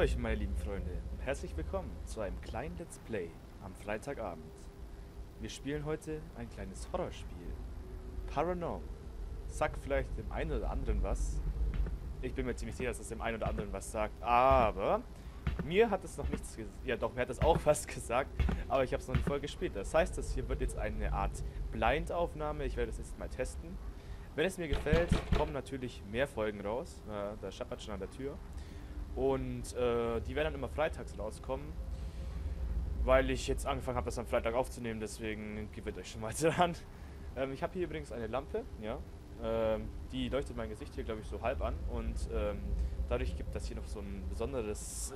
euch, meine lieben Freunde, und herzlich willkommen zu einem kleinen Let's Play am Freitagabend. Wir spielen heute ein kleines Horrorspiel. Paranormal. Sagt vielleicht dem einen oder anderen was. Ich bin mir ziemlich sicher, dass es dem einen oder anderen was sagt, aber mir hat es noch nichts gesagt. Ja doch, mir hat es auch was gesagt, aber ich habe es noch nicht voll gespielt. Das heißt, das hier wird jetzt eine Art Blind-Aufnahme. Ich werde es jetzt mal testen. Wenn es mir gefällt, kommen natürlich mehr Folgen raus. Da scheppert schon an der Tür. Und die werden dann immer freitags rauskommen, weil ich jetzt angefangen habe, das am Freitag aufzunehmen, deswegen gewöhnt euch schon mal dran. Ich habe hier übrigens eine Lampe, ja, die leuchtet mein Gesicht hier, glaube ich, so halb an und dadurch gibt das hier noch so ein besonderes,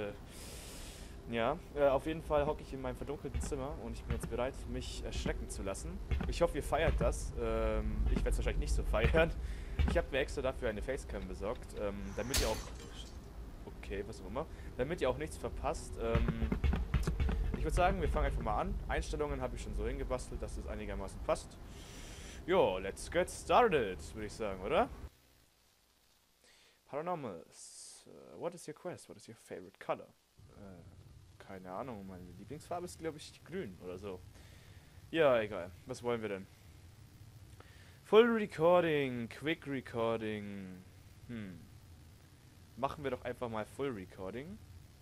auf jeden Fall hocke ich in meinem verdunkelten Zimmer und ich bin jetzt bereit, mich erschrecken zu lassen. Ich hoffe, ihr feiert das. Ich werde es wahrscheinlich nicht so feiern. Ich habe mir extra dafür eine Facecam besorgt, damit ihr auch... Okay, was auch immer. Damit ihr auch nichts verpasst. Ich würde sagen, wir fangen einfach mal an. Einstellungen habe ich schon so hingebastelt, dass es einigermaßen passt. Jo, let's get started, würde ich sagen, oder? Paranormals. What is your quest? What is your favorite color? Keine Ahnung, meine Lieblingsfarbe ist, glaube ich, grün oder so. Ja, egal. Was wollen wir denn? Full Recording, Quick Recording. Machen wir doch einfach mal Full Recording.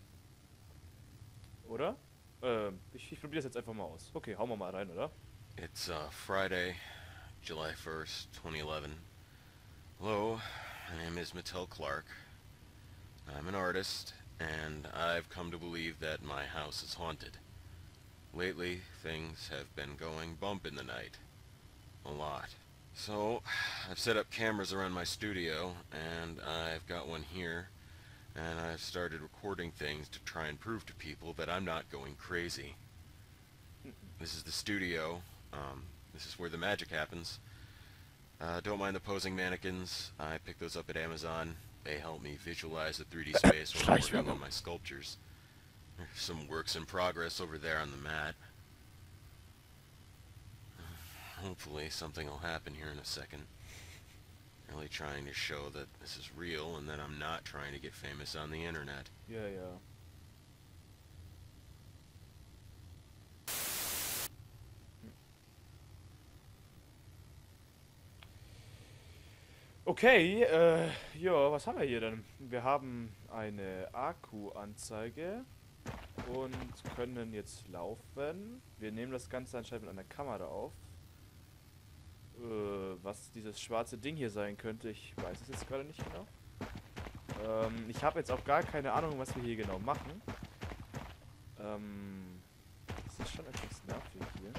Oder? Ich probiere das jetzt einfach mal aus. Okay, hauen wir mal rein, oder? It's Friday, July 1st, 2011. Hello, my name is Mattel Clark. I'm an artist, and I've come to believe that my house is haunted. Lately, things have been going bump in the night. A lot. So, I've set up cameras around my studio, and I've got one here, and I've started recording things to try and prove to people that I'm not going crazy. This is the studio. This is where the magic happens. Don't mind the posing mannequins. I picked those up at Amazon. They help me visualize the 3D space while I'm working on my sculptures. There's some works in progress over there on the mat. Hopefully something will happen here in a second. Really trying to show that this is real and that I'm not trying to get famous on the internet. Ja, ja. Okay, ja, was haben wir hier denn? Wir haben eine Akku-Anzeige und können jetzt laufen. Wir nehmen das Ganze anscheinend mit einer Kamera auf. Was dieses schwarze Ding hier sein könnte, ich weiß es jetzt gerade nicht genau. Ich habe jetzt auch gar keine Ahnung, was wir hier genau machen. Das ist schon etwas nervig hier.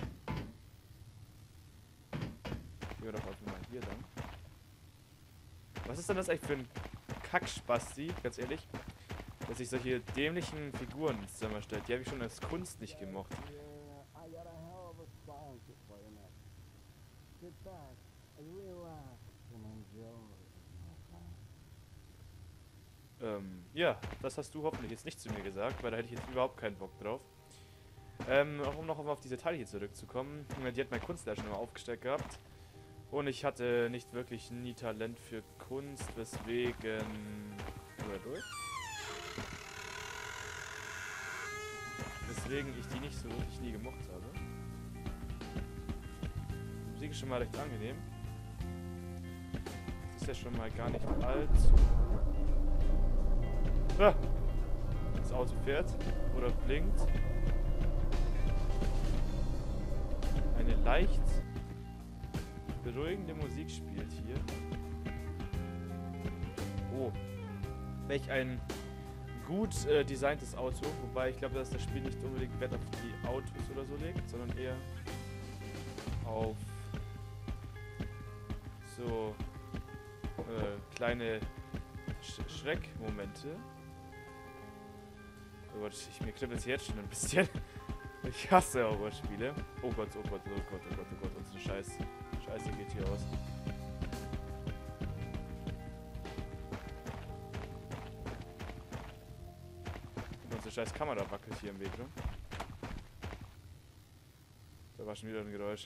Gehen wir doch einfach mal hier dann. Was ist denn das eigentlich für ein Kackspasti, ganz ehrlich, dass sich solche dämlichen Figuren ins Zimmer stellt? Die habe ich schon als Kunst nicht gemocht. Ja, das hast du hoffentlich jetzt nicht zu mir gesagt, weil da hätte ich jetzt überhaupt keinen Bock drauf. Auch um noch auf diese Teile hier zurückzukommen. Die hat mein Kunstlehrer schon immer aufgestellt gehabt. Und ich hatte nicht wirklich nie Talent für Kunst, weswegen... Oder durch? Weswegen ich die nicht so wirklich nie gemocht habe. Die Musik ist schon mal recht angenehm. Das ist ja schon mal gar nicht alt. Ah! Das Auto fährt oder blinkt. Eine leicht beruhigende Musik spielt hier. Oh. Welch ein gut designtes Auto. Wobei ich glaube, dass das Spiel nicht unbedingt Wert auf die Autos oder so legt, sondern eher auf so kleine Schreckmomente. Oh Gott, mir kribbelt es jetzt schon ein bisschen. Ich hasse Horrorspiele. Oh Gott, oh Gott, oh Gott, oh Gott, oh Gott, unsere Scheiße geht hier aus. Unsere scheiß Kamera wackelt hier im Weg rum. Da war schon wieder ein Geräusch.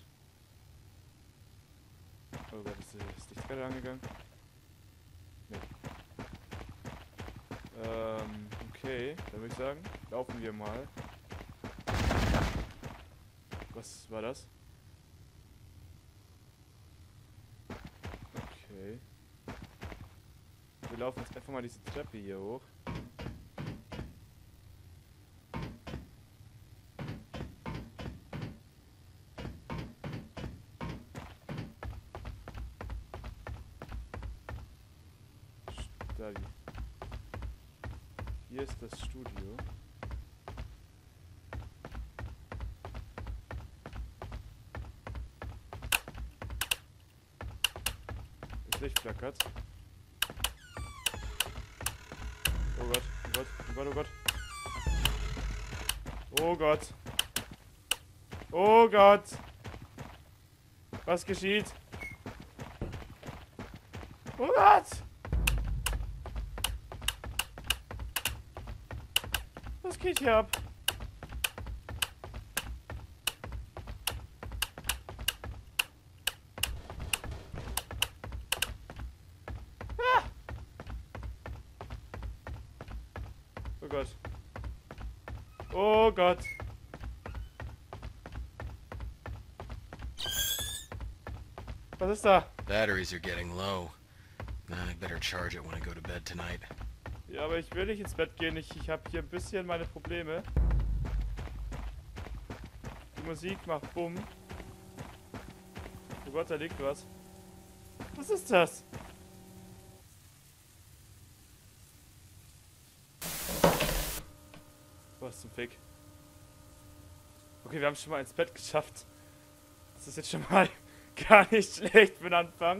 Oh Gott, ist das Licht gerade angegangen? Nee. Okay, dann würde ich sagen, laufen wir mal. Was war das? Okay. Wir laufen jetzt einfach mal diese Treppe hier hoch. Study. Hier ist das Studio. Das Licht flackert. Oh Gott, oh Gott, oh Gott, oh Gott. Oh Gott. Oh Gott. Was geschieht? Oh Gott. Was geht hier ab? Ah! Oh Gott. Oh Gott. Was ist da? Batteries are getting low. I better charge it when I go to bed tonight. Ja, aber ich will nicht ins Bett gehen. Ich habe hier ein bisschen meine Probleme. Die Musik macht Bumm. Oh Gott, da liegt was. Was ist das? Was zum Fick? Okay, wir haben es schon mal ins Bett geschafft. Das ist jetzt schon mal gar nicht schlecht für den Anfang.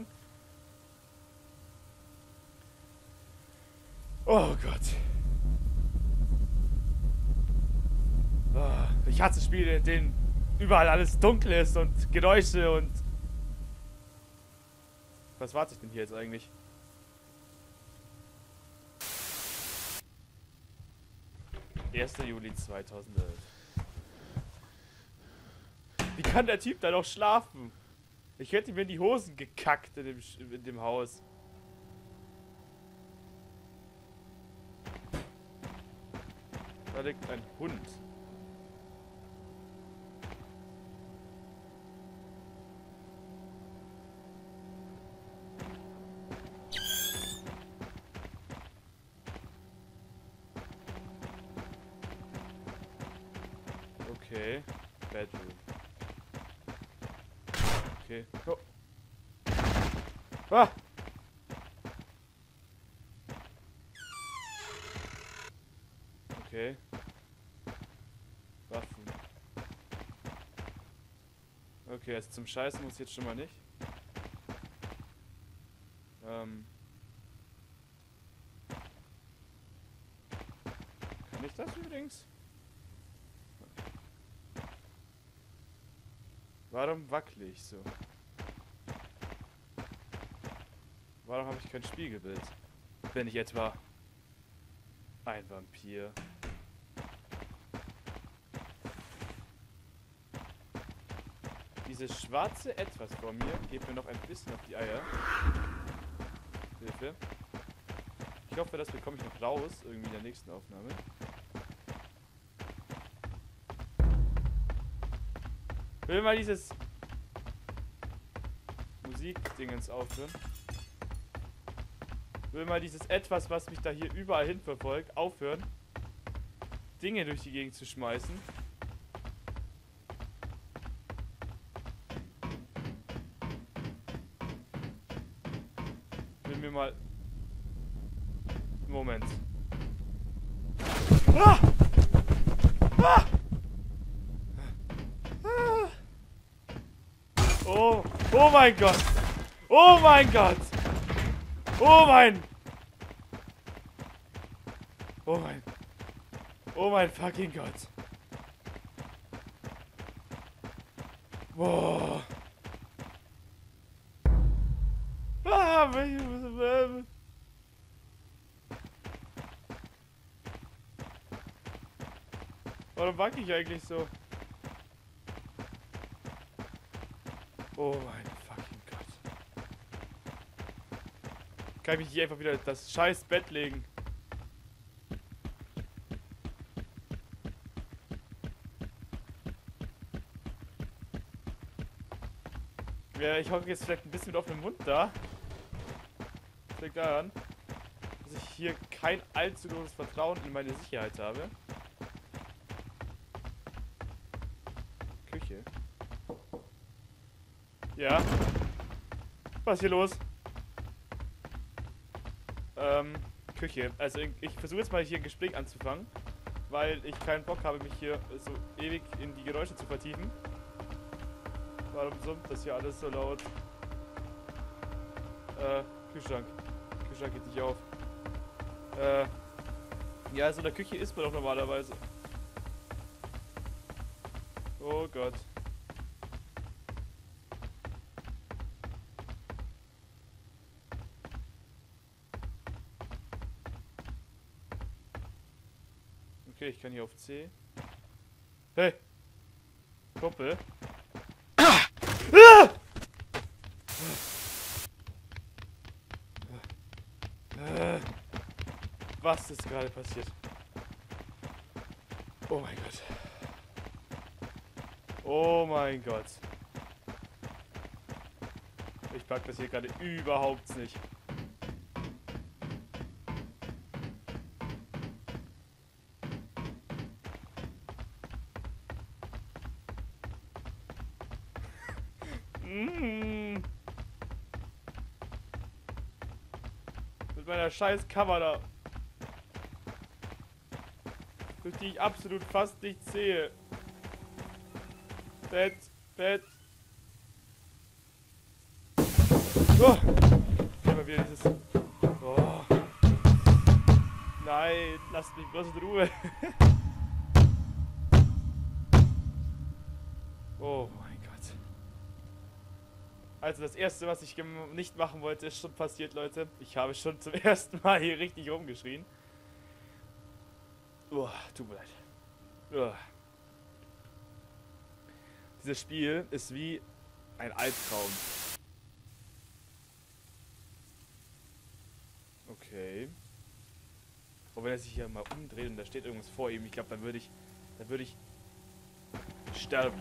Oh Gott. Oh, ich hasse Spiele, in denen überall alles dunkel ist und Geräusche und... Was warte ich denn hier jetzt eigentlich? Juli 2011. Wie kann der Typ da noch schlafen? Ich hätte mir in die Hosen gekackt in dem Haus. Da liegt ein Hund. Okay. Bedroom. Okay. Oh. Ah! Okay. Waffen. Okay, also zum Scheißen muss ich jetzt schon mal nicht. Kann ich das übrigens? Warum wackle ich so? Warum habe ich kein Spiegelbild? Bin ich etwa ein Vampir? Dieses schwarze Etwas vor mir geht mir noch ein bisschen auf die Eier. Hilfe. Ich hoffe, das bekomme ich noch raus, irgendwie in der nächsten Aufnahme. Will mal dieses Musikdingens aufhören. Will mal dieses Etwas, was mich da hier überall hin verfolgt, aufhören. Dinge durch die Gegend zu schmeißen. Will mir mal... Moment. Ah! Ah! Oh, oh mein Gott. Oh mein Gott. Oh mein. Oh mein. Oh mein fucking Gott. Boah. Ah, warum wacke ich eigentlich so? Oh mein fucking Gott. Kann ich mich hier einfach wieder in das scheiß Bett legen? Ja, ich hocke jetzt vielleicht ein bisschen mit offenem Mund da. Das liegt daran, dass ich hier kein allzu großes Vertrauen in meine Sicherheit habe. Küche. Ja. Was ist hier los? Küche. Also ich versuche jetzt mal hier ein Gespräch anzufangen, weil ich keinen Bock habe, mich hier so ewig in die Geräusche zu vertiefen. Warum summt das hier alles so laut? Kühlschrank. Kühlschrank geht nicht auf. Ja, also in der Küche isst man doch normalerweise. Oh Gott. Okay, ich kann hier auf C. Hey! Kumpel. Ah! Was ist gerade passiert? Oh mein Gott. Oh mein Gott. Ich pack das hier gerade überhaupt nicht. Mit meiner scheiß Kamera. Durch die ich absolut fast nichts sehe. Bett, Bett. Oh. Immer wieder dieses... Oh. Nein, lasst mich bloß in Ruhe. Oh mein Gott. Also das erste, was ich nicht machen wollte, ist schon passiert, Leute. Ich habe schon zum ersten Mal hier richtig rumgeschrien. Oh, tut mir leid. Oh. Dieses Spiel ist wie ein Albtraum. Okay. Und wenn er sich hier mal umdreht und da steht irgendwas vor ihm, ich glaube, dann würde ich sterben.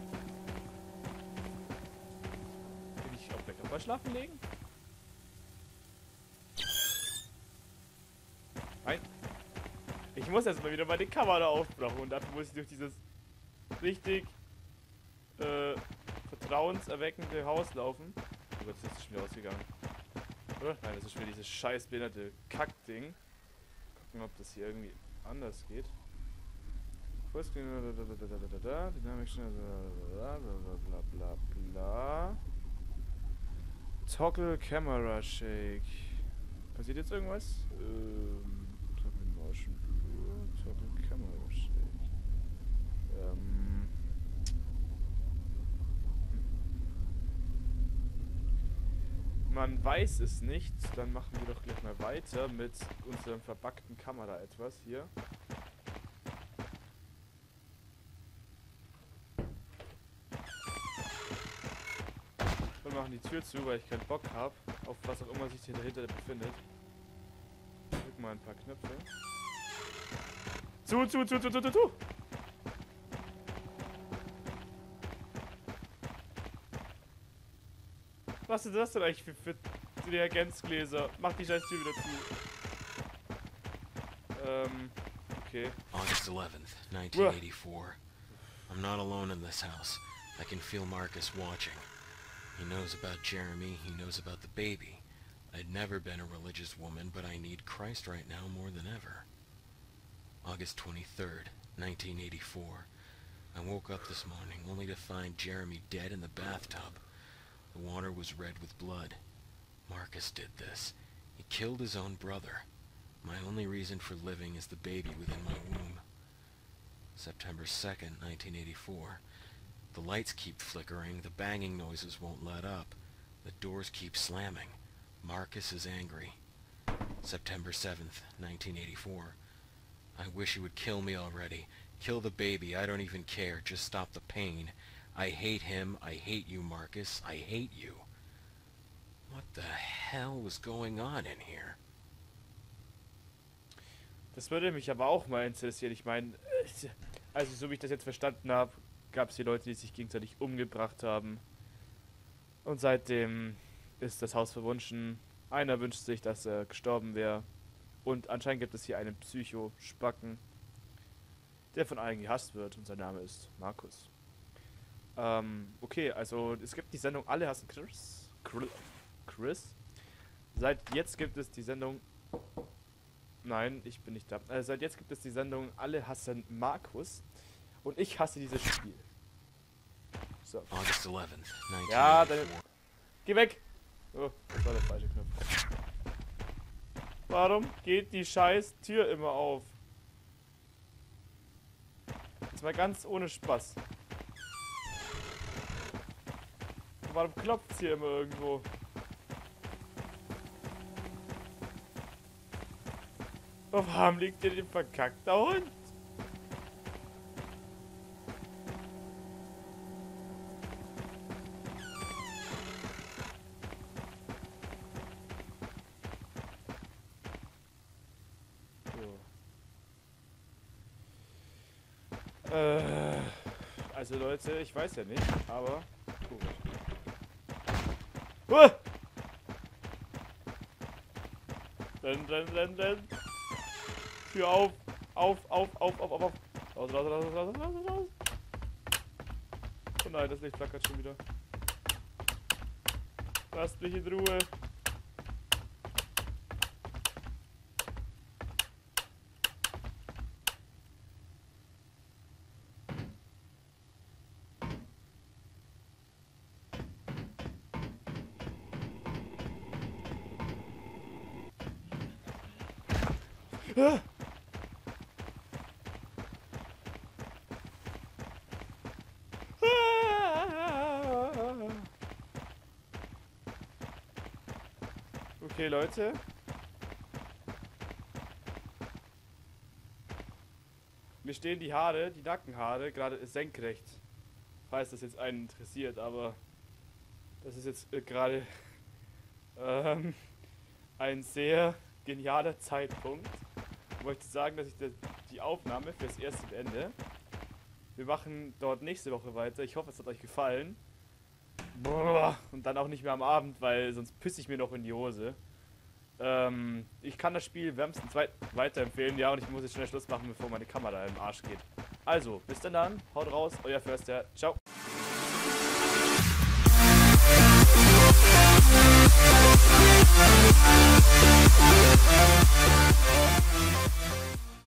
Will ich auch gleich nochmal schlafen legen? Nein. Ich muss erstmal wieder meine Kamera aufbrauchen und dafür muss ich durch dieses richtig vertrauenserweckende Haus laufen. Oh Gott, das ist schon wieder ausgegangen. Oder? Nein, das ist schon wieder dieses scheiß behinderte Kackding. Gucken, ob das hier irgendwie anders geht. Dynamic bla bla bla bla. Toggle Camera Shake. Passiert jetzt irgendwas? Toggle Motion Blur. Toggle Camera Shake. Man weiß es nicht. Dann machen wir doch gleich mal weiter mit unserem verbackten Kamera etwas hier. Wir machen die Tür zu, weil ich keinen Bock habe, auf was auch immer sich hier dahinter befindet. Drück mal ein paar Knöpfe. Zu! Was ist das denn eigentlich für Reagenzgläser? Mach die scheiß Tür wieder zu. Okay. August 11th, 1984. I'm not alone in this house. I can feel Marcus watching. He knows about Jeremy, he knows about the baby. I'd never been a religious woman, but I need Christ right now more than ever. August 23rd, 1984. I woke up this morning only to find Jeremy dead in the bathtub. The water was red with blood. Marcus did this. He killed his own brother. My only reason for living is the baby within my womb. September 2nd, 1984. The lights keep flickering, the banging noises won't let up. The doors keep slamming. Marcus is angry. September 7th, 1984. I wish he would kill me already. Kill the baby, I don't even care. Just stop the pain. I hate him. I hate you, Marcus. I hate you. What the hell was going on in here? Das würde mich aber auch mal interessieren. Ich meine, also so wie ich das jetzt verstanden habe, gab es hier Leute, die sich gegenseitig umgebracht haben. Und seitdem ist das Haus verwunschen. Einer wünscht sich, dass er gestorben wäre. Und anscheinend gibt es hier einen Psycho-Spacken, der von allen gehasst wird. Und sein Name ist Markus. Okay, also es gibt die Sendung Alle hassen Chris. Seit jetzt gibt es die Sendung... Nein, ich bin nicht da. Seit jetzt gibt es die Sendung Alle hassen Markus. Und ich hasse dieses Spiel. So. August 11th, Ja, 1984. geh weg! Oh, das war der falsche Knopf. Warum geht die scheiß Tür immer auf? Jetzt mal ganz ohne Spaß. Warum klopft's hier immer irgendwo? Oh, warum liegt hier den verkackter Hund? So. Also Leute, ich weiß ja nicht, aber... Oh. Renn. Tür auf. Auf. Raus. Oh nein, das Licht flackert schon wieder. Lasst mich in Ruhe. Ah. Okay, Leute. Mir stehen die Haare, die Nackenhaare, gerade senkrecht. Falls das jetzt einen interessiert, aber das ist jetzt gerade ein sehr genialer Zeitpunkt. Ich möchte sagen, dass ich die Aufnahme fürs erste beende. Wir machen dort nächste Woche weiter. Ich hoffe, es hat euch gefallen. Und dann auch nicht mehr am Abend, weil sonst pisse ich mir noch in die Hose. Ich kann das Spiel wärmstens weiterempfehlen. Ja, und ich muss jetzt schnell Schluss machen, bevor meine Kamera im Arsch geht. Also, bis dann, haut raus, euer Förster. Ciao.